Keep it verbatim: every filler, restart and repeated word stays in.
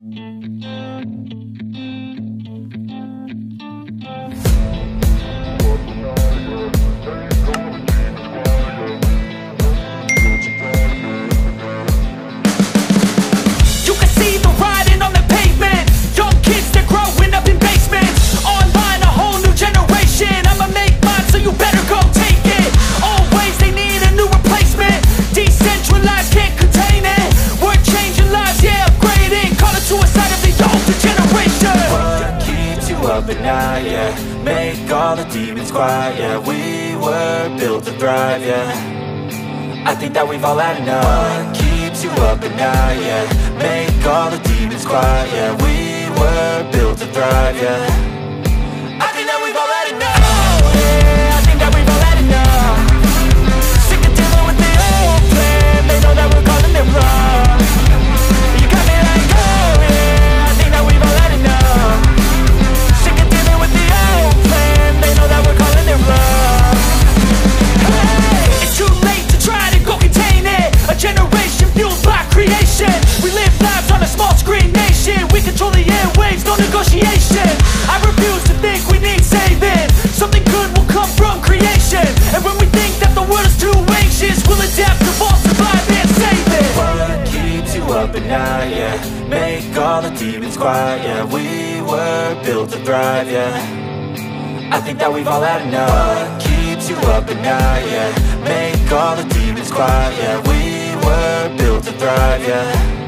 At night, yeah, make all the demons quiet, yeah. We were built to thrive, yeah. I think that we've all had enough. What keeps you up at night, yeah, make all the demons quiet, yeah. We were built to thrive, yeah. I think that we've all had enough. Oh, yeah, I think that we've all had enough. Sick of dealing with the old plan. They know that we're calling it wrong. You got me like, oh yeah, I think that we've all had enough. They know that we're calling it wrong. Hey, it's too late to try to go contain it. A generation fueled by creation. We live lives on a small screen nation. We control the airwaves, no negotiation. I refuse to think we need saving. Something good will come from creation. And when we think that the world is too anxious, we'll adapt, evolve, survive and save it. What keeps you up at night, yeah, make all the demons quiet, yeah. We were built to thrive, yeah. I think that we've all had enough. What keeps you up at night, yeah, make all the demons quiet, yeah. We were built to thrive, yeah.